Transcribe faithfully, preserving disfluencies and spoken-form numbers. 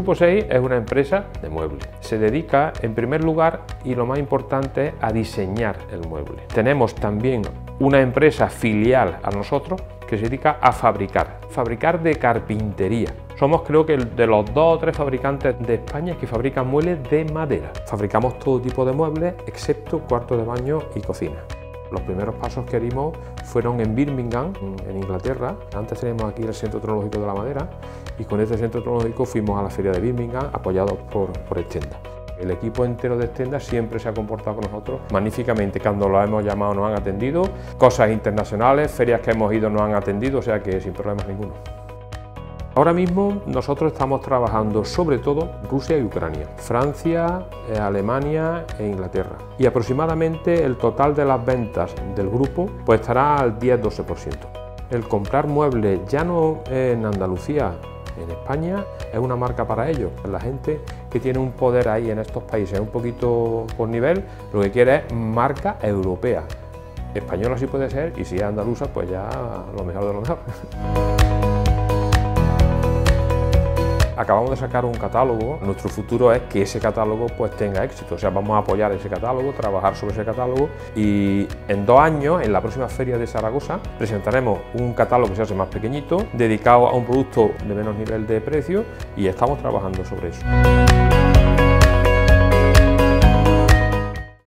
Grupo seis es una empresa de muebles. Se dedica, en primer lugar, y lo más importante, es a diseñar el mueble. Tenemos también una empresa filial a nosotros que se dedica a fabricar, fabricar de carpintería. Somos, creo que, de los dos o tres fabricantes de España que fabrican muebles de madera. Fabricamos todo tipo de muebles, excepto cuarto de baño y cocina. Los primeros pasos que dimos fueron en Birmingham, en Inglaterra. Antes teníamos aquí el Centro Tecnológico de la Madera y con este centro tecnológico fuimos a la feria de Birmingham apoyados por, por Stenda. El equipo entero de Stenda siempre se ha comportado con nosotros magníficamente. Cuando los hemos llamado nos han atendido, cosas internacionales, ferias que hemos ido nos han atendido, o sea que sin problemas ninguno. Ahora mismo nosotros estamos trabajando sobre todo Rusia y Ucrania, Francia, eh, Alemania e Inglaterra. Y aproximadamente el total de las ventas del grupo pues estará al diez a doce por ciento. El comprar muebles ya no en Andalucía, en España, es una marca para ellos. La gente que tiene un poder ahí en estos países un poquito por nivel, lo que quiere es marca europea. Española sí puede ser y si es andaluza pues ya lo mejor de lo mejor. Acabamos de sacar un catálogo, nuestro futuro es que ese catálogo pues tenga éxito, o sea, vamos a apoyar ese catálogo, trabajar sobre ese catálogo y en dos años, en la próxima feria de Zaragoza, presentaremos un catálogo que se hace más pequeñito, dedicado a un producto de menos nivel de precio y estamos trabajando sobre eso.